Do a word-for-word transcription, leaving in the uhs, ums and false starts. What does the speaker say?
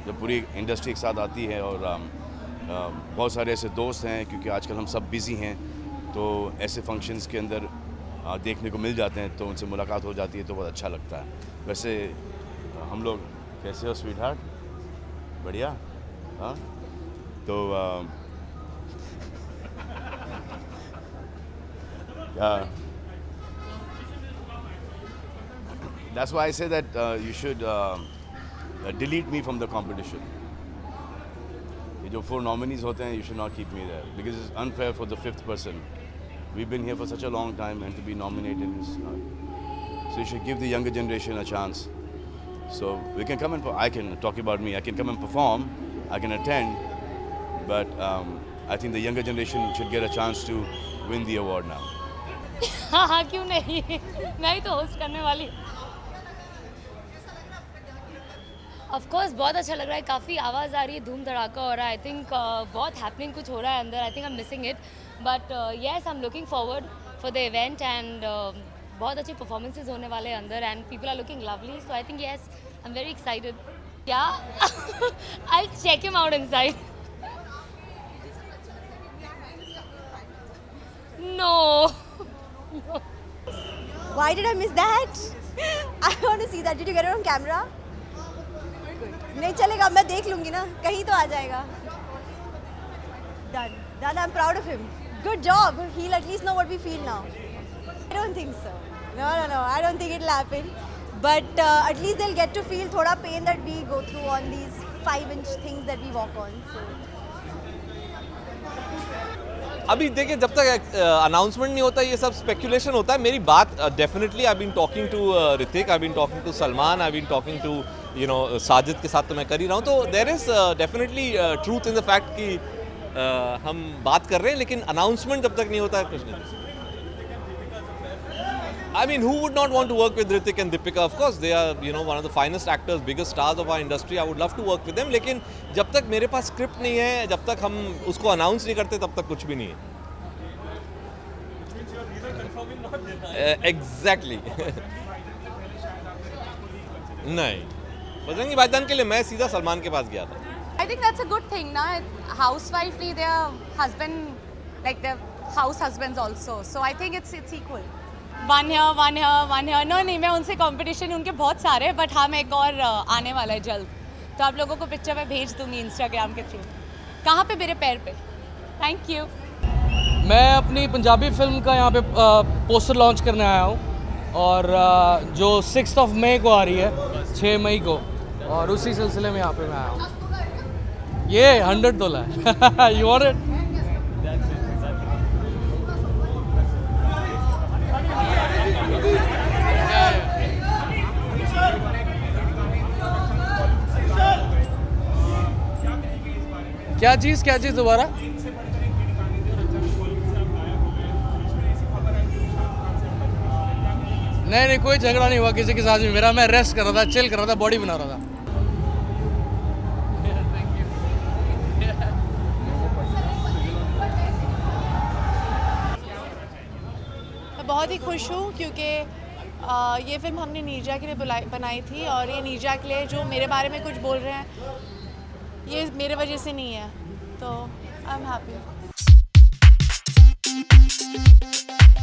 जब पूरी इंडस्ट्री एक साथ आती है और आ, बहुत सारे ऐसे दोस्त हैं, क्योंकि आजकल हम सब बिज़ी हैं, तो ऐसे फंक्शंस के अंदर आ, देखने को मिल जाते हैं, तो उनसे मुलाकात हो जाती है तो बहुत अच्छा लगता है। वैसे हम लोग कैसे हो स्वीट हार्ट? बढ़िया। हाँ तो that's why I say that you should delete me from the competition. ये जो फोर नॉमिनीज होते हैं, you should not keep me there because it's unfair for the fifth person. We've been here for such a long time, and to be nominated is not. So you should give the younger generation a chance. So we can come and I can talk about me. I can come and perform. I can attend, but um, I think the younger generation should get a chance to win the award now. हाँ हाँ क्यों नहीं मैं ही तो host करने वाली। Of course बहुत अच्छा लग रहा है, काफ़ी आवाज़ आ रही है, धूम धड़ाका हो रहा है। आई थिंक uh, बहुत हैपनिंग कुछ हो रहा है अंदर। I think I am missing it, but yes I am looking forward for the event and बहुत अच्छे परफॉर्मेंसेज होने वाले हैं अंदर and people are looking lovely. So I think yes I am very excited. Yeah I will check him out inside. No Why did I miss that? I want to see that. Did you get it on camera? नहीं चलेगा, मैं देख लूँगी ना, कहीं तो आ जाएगा। Done. Done. I'm proud of him. Good job. He'll at least know what we feel now. I don't think so. No, no, no. I don't think it'll happen. But uh, at least they'll get to feel थोड़ा pain that we go through on these five-inch things that we walk on. So. अभी देखिए, जब तक announcement नहीं होता ये सब speculation होता है। मेरी बात definitely I been talking to Hrithik, I been talking to Salman, I been talking to you know Sajid के साथ तो मैं कर ही रहा हूँ। तो there is definitely truth in the fact कि uh, हम बात कर रहे हैं, लेकिन अनाउंसमेंट जब तक नहीं होता है कुछ नहीं। I mean, who would not want to work with Hrithik and Deepika? Of course, they are, you know, one of the finest actors, biggest stars of our industry. I would love to work with them. लेकिन जब तक मेरे पास script नहीं है, जब तक हम उसको अनाउंस नहीं करते, तब तक कुछ भी नहीं है। एग्जैक्टली नहीं, बजरंगी भाईजान के लिए मैं सीधा सलमान के पास गया था। I think that's a good thing, ना? Housewifely, their husband, like their house husbands also. So I think it's it's equal. One here, one here, one here. No, नहीं, मैं उनसे कंपटीशन उनके बहुत सारे, बट हाँ मैं एक और आने वाला है जल्द, तो आप लोगों को पिक्चर मैं भेज दूंगी इंस्टाग्राम के थ्रू। कहाँ पे? मेरे पैर पे। Thank you. मैं अपनी पंजाबी फिल्म का यहाँ पे पोस्टर लॉन्च करने आया हूँ, और आ, जो सिक्स ऑफ मई को आ रही है, छः मई को, और उसी सिलसिले में यहाँ पे मैं आया हूँ। ये हंड्रेड डॉलर है। You want it? क्या चीज़ क्या चीज़ दोबारा? नहीं नहीं, कोई झगड़ा नहीं हुआ किसी के साथ भी मेरा। मैं रेस्ट कर रहा था, चिल कर रहा था, बॉडी बना रहा था। मैं बहुत ही खुश हूँ क्योंकि आ, ये फिल्म हमने नीरजा के लिए बनाई थी, और ये नीरजा के लिए जो मेरे बारे में कुछ बोल रहे हैं, ये मेरे वजह से नहीं है, तो आई एम हैप्पी।